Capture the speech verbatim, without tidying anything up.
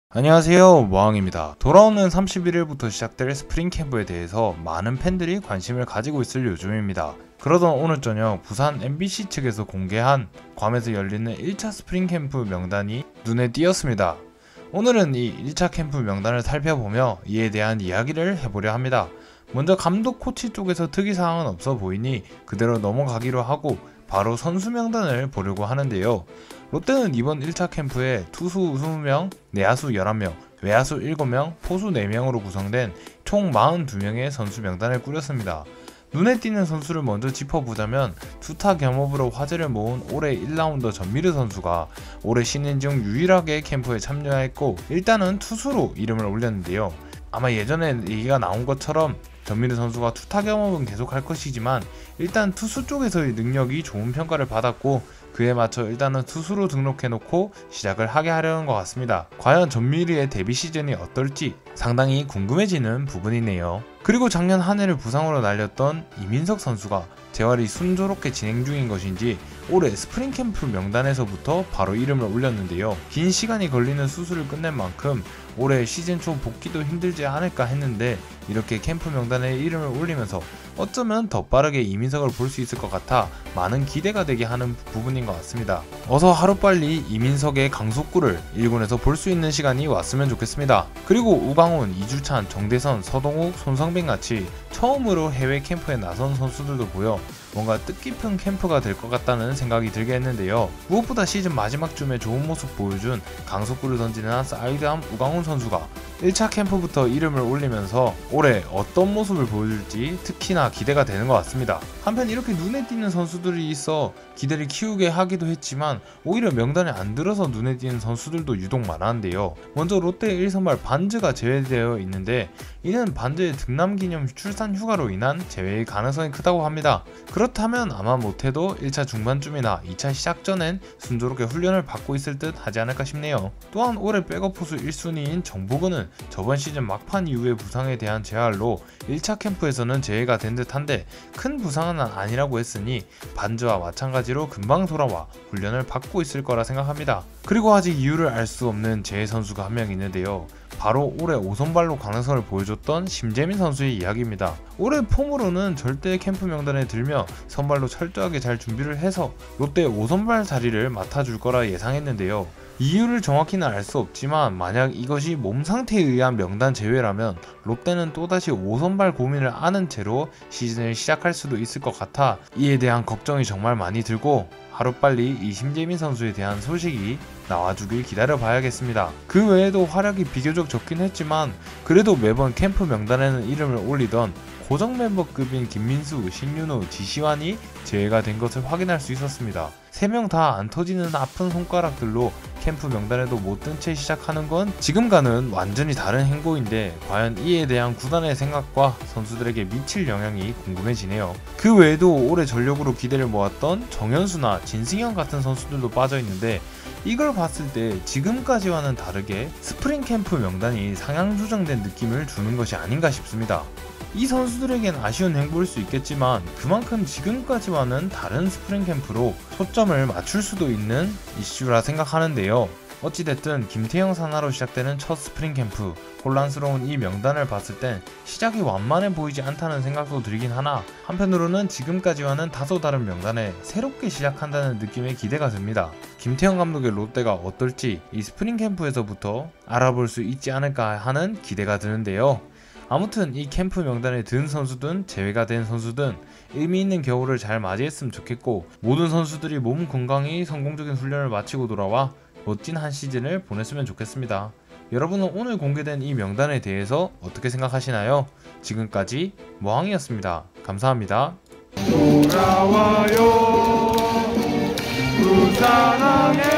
안녕하세요, 모항입니다. 돌아오는 삼십일 일부터 시작될 스프링 캠프에 대해서 많은 팬들이 관심을 가지고 있을 요즘입니다. 그러던 오늘 저녁 부산 엠비씨 측에서 공개한 괌에서 열리는 일 차 스프링 캠프 명단이 눈에 띄었습니다. 오늘은 이 일 차 캠프 명단을 살펴보며 이에 대한 이야기를 해보려 합니다. 먼저 감독 코치 쪽에서 특이사항은 없어 보이니 그대로 넘어가기로 하고 바로 선수 명단을 보려고 하는데요. 롯데는 이번 일 차 캠프에 투수 이십 명, 내야수 열한 명, 외야수 일곱 명, 포수 네 명으로 구성된 총 사십이 명의 선수 명단을 꾸렸습니다. 눈에 띄는 선수를 먼저 짚어보자면 투타 겸업으로 화제를 모은 올해 일 라운더 전미르 선수가 올해 신인 중 유일하게 캠프에 참여했고 일단은 투수로 이름을 올렸는데요. 아마 예전에 얘기가 나온 것처럼 전미르 선수가 투타 겸업은 계속할 것이지만 일단 투수 쪽에서의 능력이 좋은 평가를 받았고 그에 맞춰 일단은 투수로 등록해놓고 시작을 하게 하려는 것 같습니다. 과연 전미르의 데뷔 시즌이 어떨지 상당히 궁금해지는 부분이네요. 그리고 작년 한 해를 부상으로 날렸던 이민석 선수가 재활이 순조롭게 진행 중인 것인지 올해 스프링 캠프 명단에서부터 바로 이름을 올렸는데요. 긴 시간이 걸리는 수술을 끝낸 만큼 올해 시즌 초 복귀도 힘들지 않을까 했는데 이렇게 캠프 명단에 이름을 올리면서 어쩌면 더 빠르게 이민석을 볼 수 있을 것 같아 많은 기대가 되게 하는 부분인 것 같습니다. 어서 하루빨리 이민석의 강속구를 일 군에서 볼 수 있는 시간이 왔으면 좋겠습니다. 그리고 우광훈, 이주찬, 정대선, 서동욱, 손성빈 같이 처음으로 해외 캠프에 나선 선수들도 보여 뭔가 뜻깊은 캠프가 될 것 같다는 생각이 들게 했는데요. 무엇보다 시즌 마지막 쯤에 좋은 모습 보여준 강속구를 던지는 사이드암 우광훈 선수가 일 차 캠프부터 이름을 올리면서 올해 어떤 모습을 보여줄지 특히나 기대가 되는 것 같습니다. 한편 이렇게 눈에 띄는 선수들이 있어 기대를 키우게 하기도 했지만 오히려 명단에 안 들어서 눈에 띄는 선수들도 유독 많았는데요. 먼저 롯데 일 선발 반즈가 제외되어 있는데 이는 반즈의 등남기념 출산 휴가로 인한 제외의 가능성이 크다고 합니다. 그렇다면 아마 못해도 일 차 중반쯤이나 이 차 시작 전엔 순조롭게 훈련을 받고 있을 듯 하지 않을까 싶네요. 또한 올해 백업 포수 일 순위인 정보근은 저번 시즌 막판 이후의 부상에 대한 재활로 일 차 캠프에서는 제외가 된 듯한데 큰 부상은 아니라고 했으니 반즈와 마찬가지로 금방 돌아와 훈련을 받고 있을 거라 생각합니다. 그리고 아직 이유를 알 수 없는 재해 선수가 한 명 있는데요. 바로 올해 오 선발로 가능성을 보여줬던 심재민 선수의 이야기입니다. 올해 폼으로는 절대 캠프 명단에 들며 선발로 철저하게 잘 준비를 해서 롯데 오 선발 자리를 맡아줄 거라 예상했는데요. 이유를 정확히는 알 수 없지만 만약 이것이 몸 상태에 의한 명단 제외라면 롯데는 또다시 오 선발 고민을 안은 채로 시즌을 시작할 수도 있을 것 같아 이에 대한 걱정이 정말 많이 들고 하루빨리 이 심재민 선수에 대한 소식이 나와주길 기다려봐야겠습니다. 그 외에도 활약이 비교적 적긴 했지만 그래도 매번 캠프 명단에는 이름을 올리던 고정 멤버급인 김민수, 신윤우, 지시환이 제외가 된 것을 확인할 수 있었습니다. 세 명 다 안 터지는 아픈 손가락들로 캠프 명단에도 못 든 채 시작하는 건 지금과는 완전히 다른 행보인데 과연 이에 대한 구단의 생각과 선수들에게 미칠 영향이 궁금해지네요. 그 외에도 올해 전력으로 기대를 모았던 정현수나 진승현 같은 선수들도 빠져있는데 이걸 봤을 때 지금까지와는 다르게 스프링 캠프 명단이 상향 조정된 느낌을 주는 것이 아닌가 싶습니다. 이 선수들에겐 아쉬운 행보일 수 있겠지만 그만큼 지금까지와는 다른 스프링 캠프로 초점을 맞출 수도 있는 이슈라 생각하는데요. 어찌됐든 김태형 산하로 시작되는 첫 스프링 캠프, 혼란스러운 이 명단을 봤을 땐 시작이 완만해 보이지 않다는 생각도 들긴 하나 한편으로는 지금까지와는 다소 다른 명단에 새롭게 시작한다는 느낌의 기대가 듭니다. 김태형 감독의 롯데가 어떨지 이 스프링 캠프에서부터 알아볼 수 있지 않을까 하는 기대가 드는데요. 아무튼 이 캠프 명단에 든 선수든 제외가 된 선수든 의미있는 겨울을 잘 맞이했으면 좋겠고 모든 선수들이 몸 건강히 성공적인 훈련을 마치고 돌아와 멋진 한 시즌을 보냈으면 좋겠습니다. 여러분은 오늘 공개된 이 명단에 대해서 어떻게 생각하시나요? 지금까지 모항이었습니다. 감사합니다. 돌아와요 부산항에